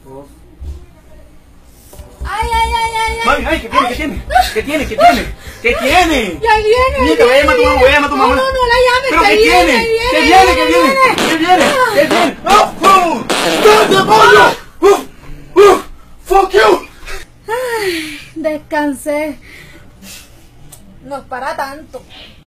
Ay, ay, ay, ay, ay. Mami, ay, ¿qué tiene? ¿Qué tiene? ¿Qué tiene? ¿Qué tiene? ¿Qué tiene? Ya viene. Nieta, voy a llamar a tu mamá, voy a llamar a tu mamá. No, no, no la llames. ¿Pero que qué viene, tiene? que ¿Qué viene, viene? ¿Qué viene? ¿Qué viene? ¿Qué viene? ¡Oh! ¡Oh! ¡Date, pollo! ¡Fuck you! Ay, descansé. No es para tanto.